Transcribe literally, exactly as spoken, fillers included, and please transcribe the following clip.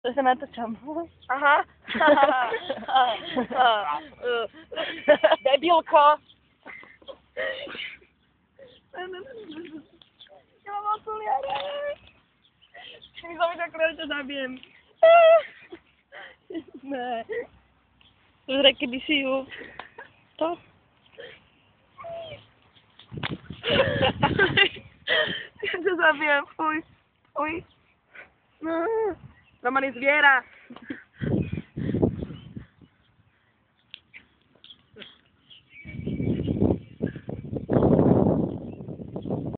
To se natočám. Aha. Debilko. Já mám okuliare. Když mám okuliare, to zabijem. Ne. To řeky, když si ju. To? Já to zabijem, fuj. Fuj. No. Roman je zvěra.